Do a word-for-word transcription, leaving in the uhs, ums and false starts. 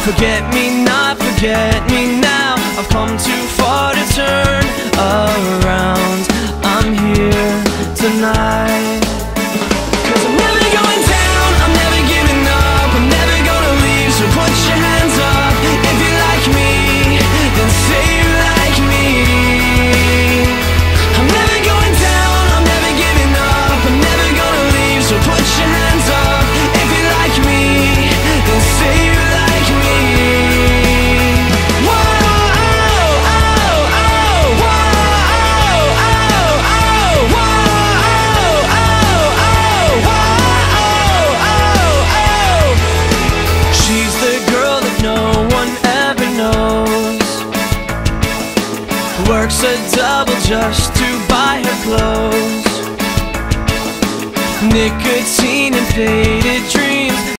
Forget me not, forget me now. I've come too far to turn around. I'm here tonight. Cause I'm never going down, I'm never giving up, I'm never gonna leave, so put your hands up. If you like me, then say you like me. I'm never going down, I'm never giving up, I'm never gonna leave, so put your hands up. If you like me, then say you like me. Whoa, oh, oh, oh, whoa, oh, oh, oh, whoa, oh, oh, whoa, oh, oh. She's the girl that no one ever knows, works a double just to buy her clothes. Nicotine and faded dreams,